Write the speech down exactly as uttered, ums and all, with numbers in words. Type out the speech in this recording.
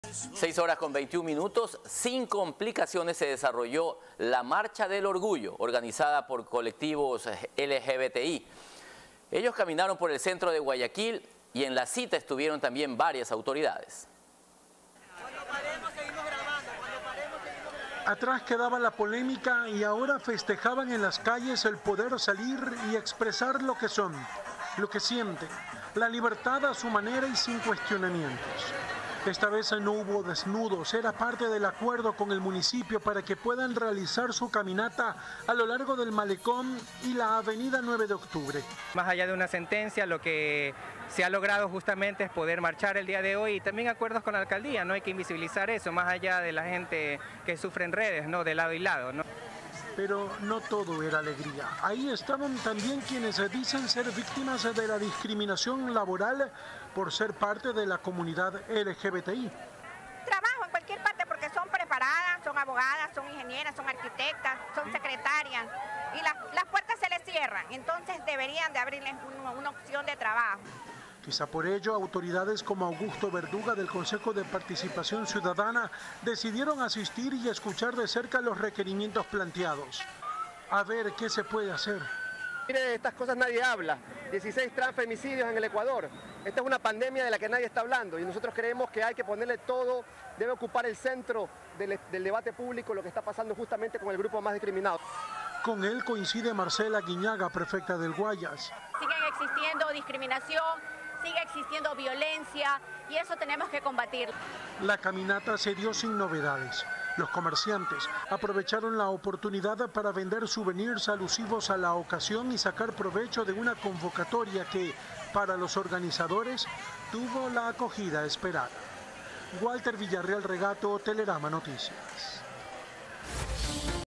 Seis horas con veintiún minutos, sin complicaciones se desarrolló la Marcha del Orgullo, organizada por colectivos L G B T I. Ellos caminaron por el centro de Guayaquil y en la cita estuvieron también varias autoridades. Atrás quedaba la polémica y ahora festejaban en las calles el poder salir y expresar lo que son, lo que sienten, la libertad a su manera y sin cuestionamientos. Esta vez no hubo desnudos, era parte del acuerdo con el municipio para que puedan realizar su caminata a lo largo del Malecón y la avenida nueve de octubre. Más allá de una sentencia, lo que se ha logrado justamente es poder marchar el día de hoy y también acuerdos con la alcaldía, no hay que invisibilizar eso, más allá de la gente que sufre en redes, ¿no? De lado y lado, ¿no? Pero no todo era alegría. Ahí estaban también quienes dicen ser víctimas de la discriminación laboral por ser parte de la comunidad L G B T I. Trabajo en cualquier parte porque son preparadas, son abogadas, son ingenieras, son arquitectas, son secretarias y las, las puertas se les cierran, entonces deberían de abrirles una, una opción de trabajo. Quizá por ello, autoridades como Augusto Verduga del Consejo de Participación Ciudadana decidieron asistir y escuchar de cerca los requerimientos planteados. A ver qué se puede hacer. Mire, de estas cosas nadie habla. dieciséis transfemicidios en el Ecuador. Esta es una pandemia de la que nadie está hablando y nosotros creemos que hay que ponerle todo, debe ocupar el centro del, del debate público lo que está pasando justamente con el grupo más discriminado. Con él coincide Marcela Guiñaga, prefecta del Guayas. Siguen existiendo discriminación, sigue existiendo violencia y eso tenemos que combatir. La caminata se dio sin novedades. Los comerciantes aprovecharon la oportunidad para vender souvenirs alusivos a la ocasión y sacar provecho de una convocatoria que, para los organizadores, tuvo la acogida esperada. Walter Villarreal Regato, Telerama Noticias.